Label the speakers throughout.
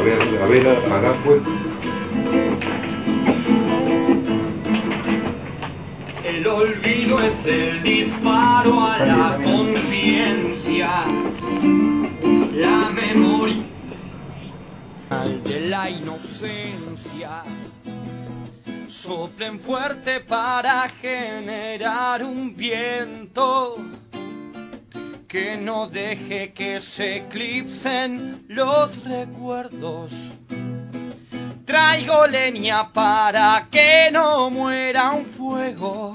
Speaker 1: a ver, apagá pues.
Speaker 2: El olvido es el disparo a la conciencia, la memoria de la inocencia. Soplen fuerte para generar un viento que no deje que se eclipsen los recuerdos. Traigo leña para que no muera un fuego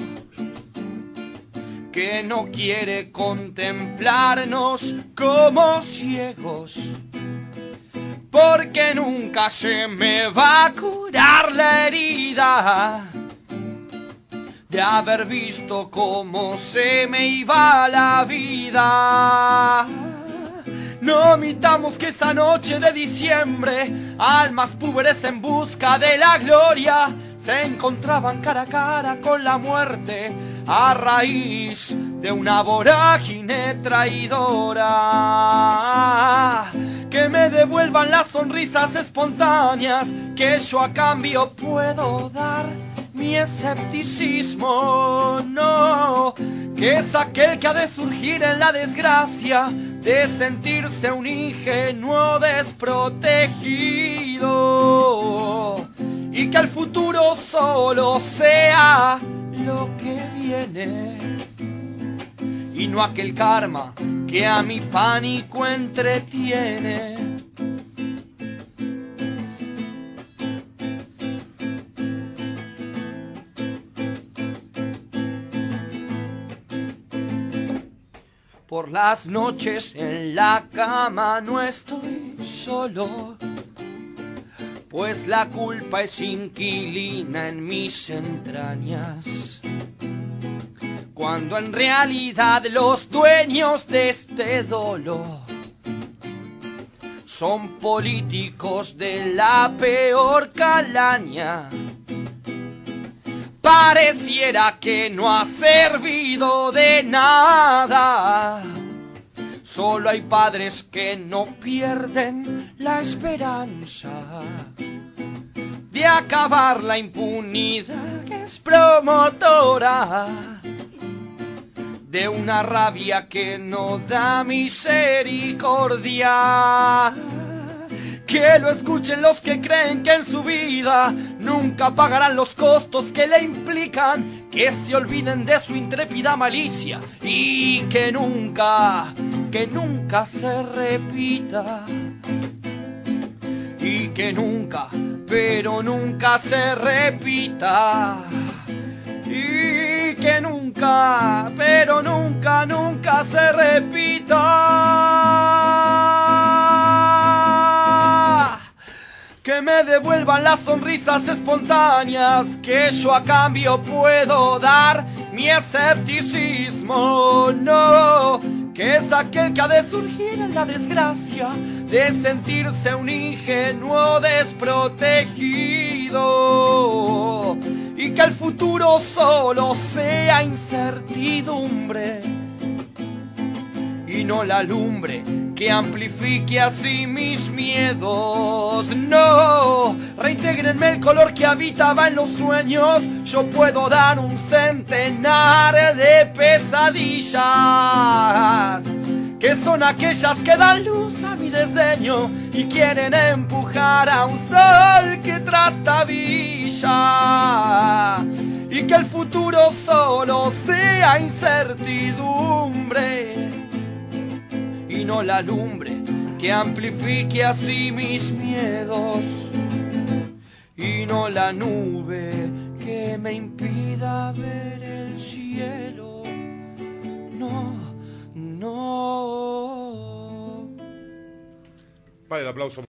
Speaker 2: que no quiere contemplarnos como ciegos, porque nunca se me va a curar la herida de haber visto cómo se me iba la vida. No omitamos que esa noche de diciembre, almas púberes en busca de la gloria se encontraban cara a cara con la muerte a raíz de una vorágine traidora. Que me devuelvan las sonrisas espontáneas, que yo a cambio puedo dar mi escepticismo. No, que es aquel que ha de surgir en la desgracia de sentirse un ingenuo desprotegido, y que el futuro solo sea lo que viene y no aquel karma que a mi pánico entretiene. Por las noches en la cama no estoy solo, pues la culpa es inquilina en mis entrañas, cuando en realidad los dueños de este dolo son políticos de la peor calaña. Pareciera que no ha servido de nada. Solo hay padres que no pierden la esperanza de acabar la impunidad que es promotora de una rabia que no da misericordia. Que lo escuchen los que creen que en su vida nunca pagarán los costos que le implican, que se olviden de su intrépida malicia y que nunca se repita. Y que nunca, pero nunca se repita. Y que nunca, pero nunca se repita. Que me devuelvan las sonrisas espontáneas, que yo a cambio puedo dar mi escepticismo. No, que es aquel que ha de surgir en la desgracia de sentirse un ingenuo desprotegido, y que el futuro solo sea incertidumbre y no la lumbre que amplifique así mis miedos. No, reintégrenme el color que habitaba en los sueños. Yo puedo dar un centenar de pesadillas, que son aquellas que dan luz a mi desdeño y quieren empujar a un sol que trastabilla. Y que el futuro solo sea incertidumbre y no la lumbre que amplifique así mis miedos, y no la nube que me impida ver el cielo. No, no.
Speaker 1: Vale, el aplauso.